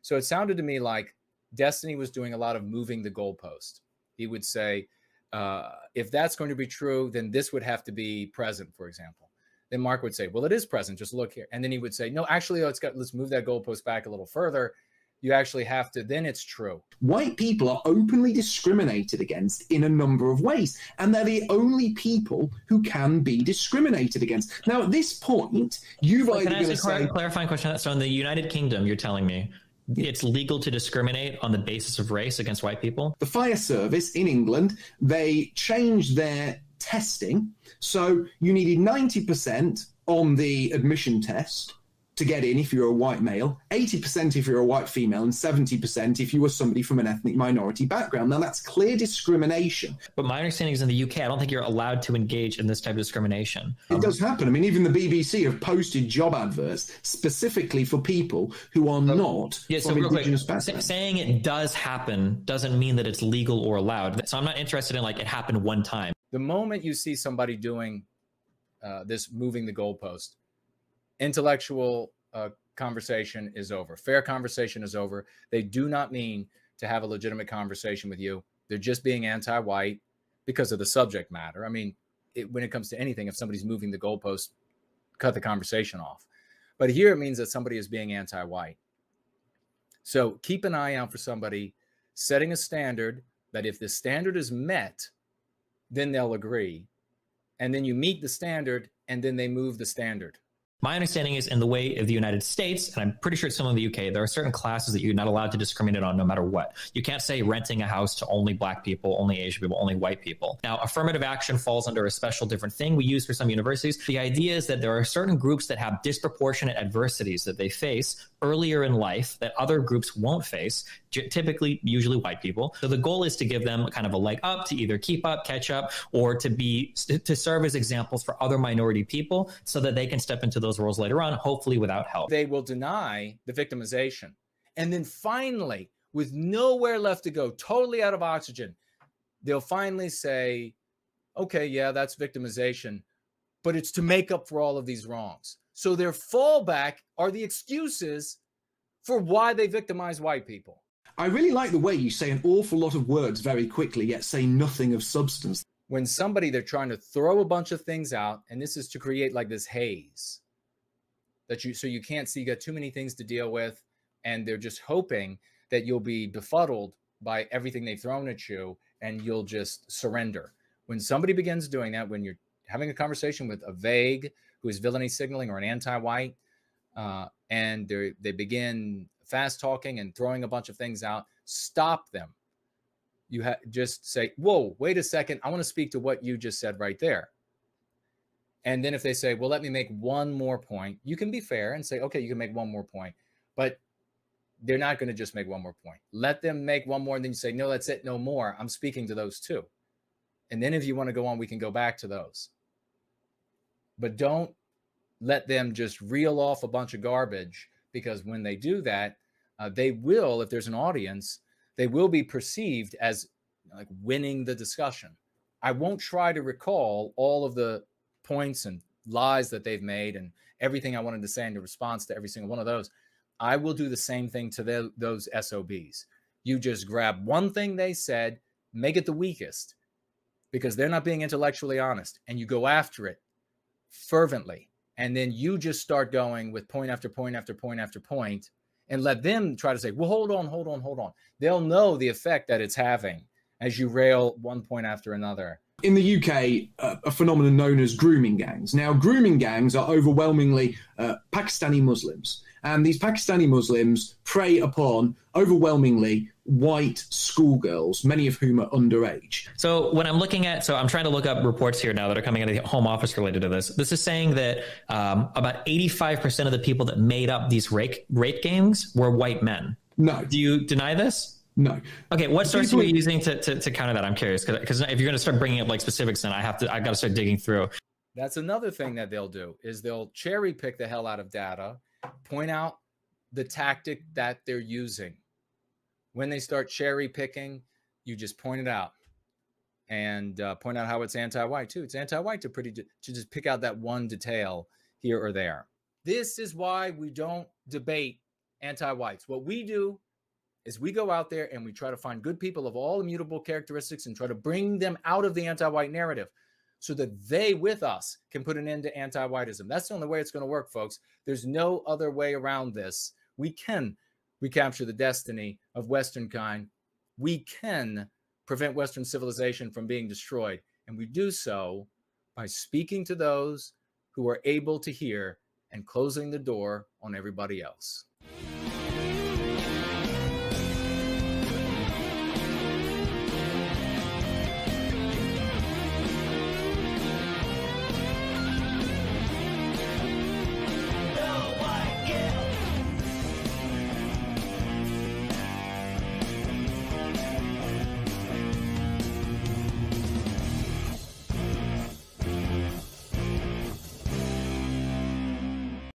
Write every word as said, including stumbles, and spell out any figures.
So it sounded to me like Destiny was doing a lot of moving the goalpost. He would say, uh, if that's going to be true, then this would have to be present, for example. Then Mark would say, well, it is present. Just look here. And then he would say, no, actually, let's, got, let's move that goalpost back a little further. You actually have to, then it's true. White people are openly discriminated against in a number of ways, and they're the only people who can be discriminated against. Now, at this point, you've well, either can I ask say... a clarifying question? So in the United Kingdom, you're telling me it's legal to discriminate on the basis of race against white people? The fire service in England, they changed their testing. So you needed ninety percent on the admission test to get in if you're a white male, eighty percent if you're a white female, and seventy percent if you were somebody from an ethnic minority background. Now, that's clear discrimination. But my understanding is in the U K, I don't think you're allowed to engage in this type of discrimination. It does happen. I mean, even the B B C have posted job adverts specifically for people who are so, not yeah, from so indigenous quick, backgrounds. Saying it does happen doesn't mean that it's legal or allowed. So I'm not interested in like it happened one time. The moment you see somebody doing uh, this, moving the goalpost, intellectual uh, conversation is over. Fair conversation is over. They do not mean to have a legitimate conversation with you. They're just being anti-white because of the subject matter. I mean, it, when it comes to anything, if somebody's moving the goalpost, cut the conversation off. But here it means that somebody is being anti-white. So keep an eye out for somebody setting a standard that if the standard is met, then they'll agree. And then you meet the standard, and then they move the standard. My understanding is in the way of the United States, and I'm pretty sure it's some of the U K, there are certain classes that you're not allowed to discriminate on no matter what. You can't say renting a house to only black people, only Asian people, only white people. Now, affirmative action falls under a special different thing we use for some universities. The idea is that there are certain groups that have disproportionate adversities that they face earlier in life that other groups won't face, typically, usually white people. So the goal is to give them kind of a leg up to either keep up, catch up, or to be to serve as examples for other minority people so that they can step into those roles later on, hopefully without help. They will deny the victimization. And then finally, with nowhere left to go, totally out of oxygen, they'll finally say, okay, yeah, that's victimization, but it's to make up for all of these wrongs. So their fallback are the excuses for why they victimize white people. I really like the way you say an awful lot of words very quickly, yet say nothing of substance. When somebody, they're trying to throw a bunch of things out, and this is to create like this haze that you, so you can't see, you got too many things to deal with, and they're just hoping that you'll be befuddled by everything they've thrown at you, and you'll just surrender. When somebody begins doing that, when you're having a conversation with a vague who is villainy signaling or an anti-white, uh, and they they begin fast talking and throwing a bunch of things out, stop them. You ha- just say, whoa, wait a second. I want to speak to what you just said right there. And then if they say, well, let me make one more point, you can be fair and say, okay, you can make one more point, but they're not going to just make one more point. Let them make one more, and then you say, no, that's it, no more. I'm speaking to those two. And then if you want to go on, we can go back to those. But don't let them just reel off a bunch of garbage, because when they do that, uh, they will, if there's an audience, they will be perceived as like winning the discussion. I won't try to recall all of the points and lies that they've made and everything I wanted to say in response to every single one of those. I will do the same thing to the, those S O Bs. You just grab one thing they said, make it the weakest, because they're not being intellectually honest, and you go after it fervently. And then you just start going with point after point after point after point, and let them try to say, well, hold on, hold on, hold on. They'll know the effect that it's having as you rail one point after another. In the U K, uh, a phenomenon known as grooming gangs. Now, grooming gangs are overwhelmingly uh, Pakistani Muslims. And these Pakistani Muslims prey upon overwhelmingly white schoolgirls, many of whom are underage. So when I'm looking at, so I'm trying to look up reports here now that are coming out of the Home Office related to this. This is saying that um, about eighty-five percent of the people that made up these rape, rape gangs were white men. No. Do you deny this? No. Okay, what source are you using to, to, to counter that? I'm curious, because if you're going to start bringing up like specifics, then I have to, I've got to start digging through. That's another thing that they'll do, is they'll cherry pick the hell out of data, point out the tactic that they're using. When they start cherry picking, you just point it out, and uh, point out how it's anti-white too. It's anti-white to pretty to just pick out that one detail here or there. This is why we don't debate anti-whites. What we do is we go out there and we try to find good people of all immutable characteristics and try to bring them out of the anti-white narrative so that they, with us, can put an end to anti-whiteism. That's the only way it's going to work, folks. There's no other way around this. We can recapture the destiny of Western kind. We can prevent Western civilization from being destroyed. And we do so by speaking to those who are able to hear and closing the door on everybody else.